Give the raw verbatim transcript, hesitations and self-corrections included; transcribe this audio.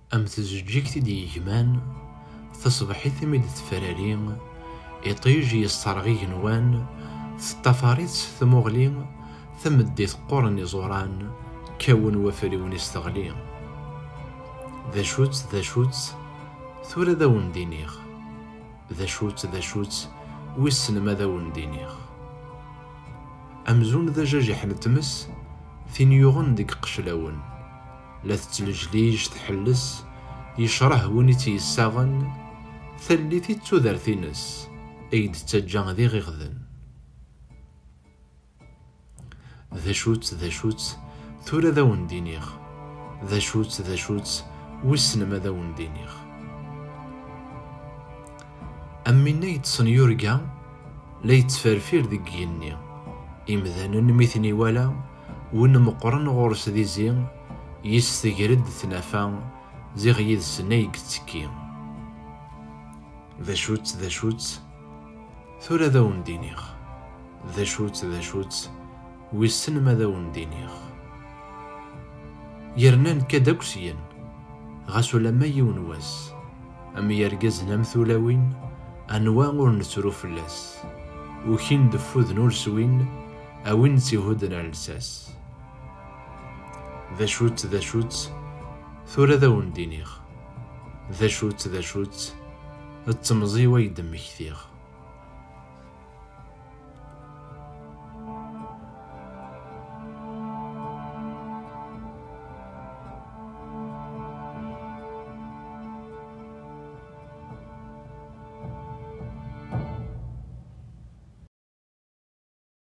أم تزجيك دي يجمان تصبحي ثميد تفرارين إطيج يسترغي جنوان تطفاريت ثمغلين ثمدي ثقورني زوران كون وفريون يستغلين ذا شوت ذا شوت ثورة ذا وندينيغ ذا شوت ذا شوت ويسن ماذا وندينيغ أمزون ذا جاجح نتمس ثين يغن ديك قشلاون لا تتلجليج تحلس يشره ونيتي يساغن ثلثي تودر ثينس ايد تجان ذي غغذن ذا شوت ذا شوت ثورة ذا وندينيغ ذا شوت ذا شوت ويسن ماذا وندينيغ أمينا يتصن يورقا لا يتفرفير ذيك يني إمذانا مثني ولا ون مقرن غورس ذي زين يستجرد ثنافا زيغ يدسنايق تكي ذا شوت ذا شوت ثورة ذا وندينيغ ذا شوت ذا شوت ويسن ماذا وندينيغ يرنان كداكسيا غاسو لما يونواس أم يرقزنا مثولاوين أنواع نسرو فلاس وكين دفوذ نور سوين أوين تيهودنا لساس ذا شوت ذا شوت ثورة ذا وندينيغ ذا شوت ذا شوت التمزي ويدم كثيغ